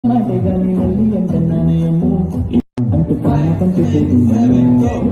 మాటే గాని మళ్ళీ ఎంత నాణ్యము అంటూ పాన పంచుతున్నాను